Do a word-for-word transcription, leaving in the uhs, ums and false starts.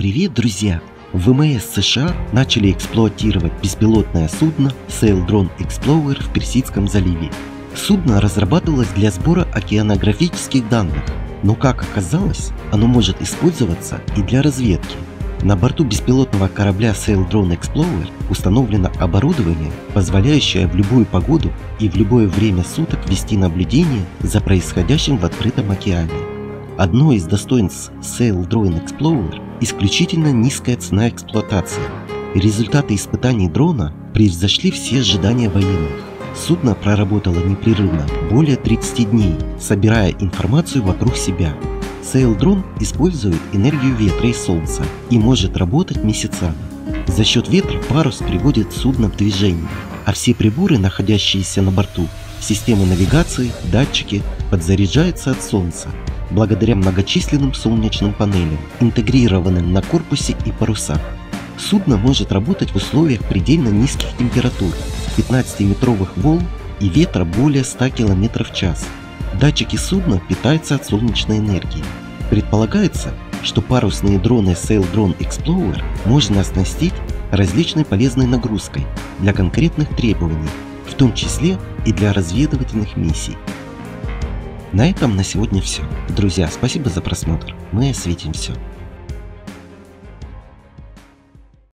Привет, друзья! ВМС США начали эксплуатировать беспилотное судно Saildrone Explorer в Персидском заливе. Судно разрабатывалось для сбора океанографических данных, но, как оказалось, оно может использоваться и для разведки. На борту беспилотного корабля Saildrone Explorer установлено оборудование, позволяющее в любую погоду и в любое время суток вести наблюдение за происходящим в открытом океане. Одно из достоинств Saildrone Explorer – исключительно низкая цена эксплуатации. Результаты испытаний дрона превзошли все ожидания военных. Судно проработало непрерывно более тридцати дней, собирая информацию вокруг себя. Saildrone использует энергию ветра и солнца и может работать месяцами. За счет ветра парус приводит судно в движение, а все приборы, находящиеся на борту, системы навигации, датчики, подзаряжаются от солнца, благодаря многочисленным солнечным панелям, интегрированным на корпусе и парусах. Судно может работать в условиях предельно низких температур, пятнадцатиметровых волн и ветра более ста километров в час. Датчики судна питаются от солнечной энергии. Предполагается, что парусные дроны Saildrone Explorer можно оснастить различной полезной нагрузкой для конкретных требований, в том числе и для разведывательных миссий. На этом на сегодня все. Друзья, спасибо за просмотр. Мы осветим все.